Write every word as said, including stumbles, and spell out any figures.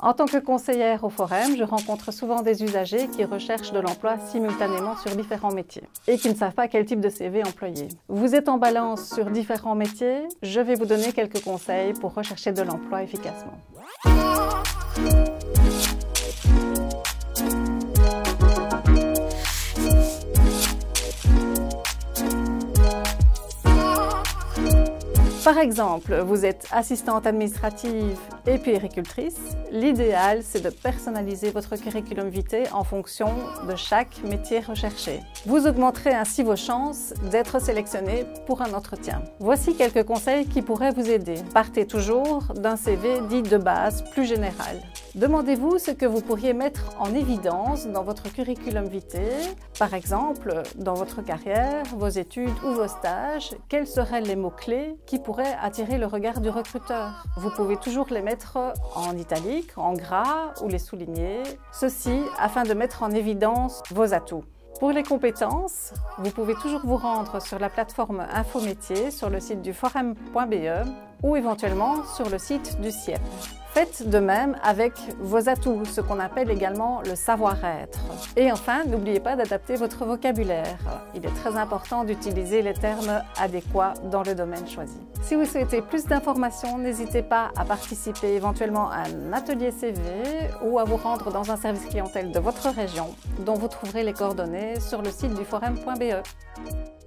En tant que conseillère au Forum, je rencontre souvent des usagers qui recherchent de l'emploi simultanément sur différents métiers et qui ne savent pas quel type de C V employer. Vous êtes en balance sur différents métiers, je vais vous donner quelques conseils pour rechercher de l'emploi efficacement. Par exemple, vous êtes assistante administrative et puéricultrice. L'idéal, c'est de personnaliser votre curriculum vitae en fonction de chaque métier recherché. Vous augmenterez ainsi vos chances d'être sélectionné pour un entretien. Voici quelques conseils qui pourraient vous aider. Partez toujours d'un C V dit de base, plus général. Demandez-vous ce que vous pourriez mettre en évidence dans votre curriculum vitae. Par exemple, dans votre carrière, vos études ou vos stages, quels seraient les mots-clés qui pourraient attirer le regard du recruteur. Vous pouvez toujours les mettre en italique, en gras ou les souligner, ceci afin de mettre en évidence vos atouts. Pour les compétences, vous pouvez toujours vous rendre sur la plateforme Infométiers sur le site du forum point B E ou éventuellement sur le site du C I E P. Faites de même avec vos atouts, ce qu'on appelle également le savoir-être. Et enfin, n'oubliez pas d'adapter votre vocabulaire. Il est très important d'utiliser les termes adéquats dans le domaine choisi. Si vous souhaitez plus d'informations, n'hésitez pas à participer éventuellement à un atelier C V ou à vous rendre dans un service clientèle de votre région, dont vous trouverez les coordonnées sur le site du forum point B E.